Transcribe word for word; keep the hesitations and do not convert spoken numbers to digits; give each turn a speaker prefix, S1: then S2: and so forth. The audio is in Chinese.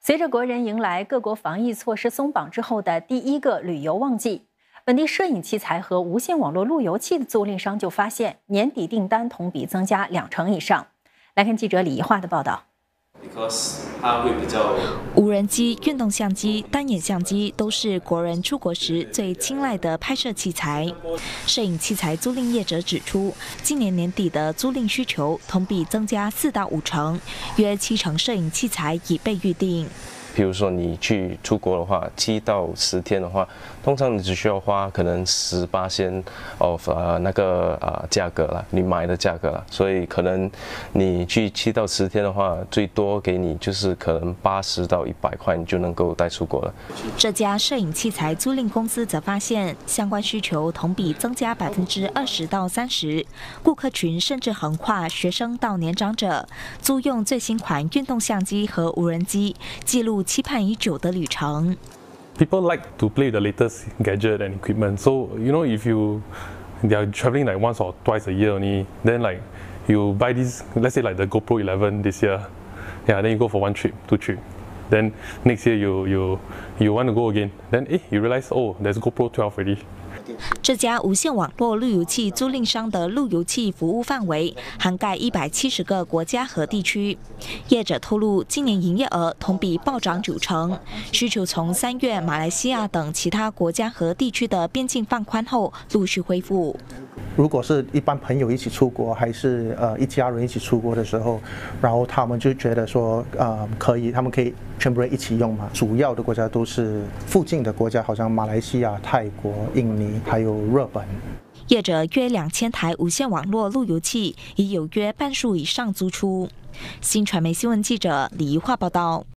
S1: 随着国人迎来各国防疫措施松绑之后的第一个旅游旺季，本地摄影器材和无线网络路由器的租赁商就发现，年底订单同比增加两成以上。来看记者李怡桦的报道。
S2: Because 它会比较
S3: 无人机、运动相机、单眼相机都是国人出国时最青睐的拍摄器材。摄影器材租赁业者指出，今年年底的租赁需求同比增加四到五成，约七成摄影器材已被预定。
S4: 比如说你去出国的话，七到十天的话，通常你只需要花可能十八仙 of 呃那个呃价格啦，你买的价格啦，所以可能你去七到十天的话，最多给你就是可能八十到一百块，你就能够带出国了。
S3: 这家摄影器材租赁公司则发现，相关需求同比增加百分之二十到三十，顾客群甚至横跨学生到年长者，租用最新款运动相机和无人机，记录 期盼已久的旅程。
S5: People like to play the latest gadget and equipment. So you know, if you they are traveling like once or twice a year only, then like you buy this, let's say like the GoPro eleven this year, yeah, then you go for one trip, two trip. Then next year you you you want to go again. Then eh, you realize oh, there's GoPro twelve already.
S3: 这家无线网络路由器租赁商的路由器服务范围涵盖一百七十个国家和地区。业者透露，今年营业额同比暴涨九成，需求从三月马来西亚等其他国家和地区的边境放宽后陆续恢复。
S6: 如果是一般朋友一起出国，还是呃一家人一起出国的时候，然后他们就觉得说，呃，可以，他们可以全部人一起用嘛。主要的国家都是附近的国家，好像马来西亚、泰国、印尼，还有日本。
S3: 业者约两千台无线网络路由器，已有约半数以上租出。新传媒新闻记者李怡桦报道。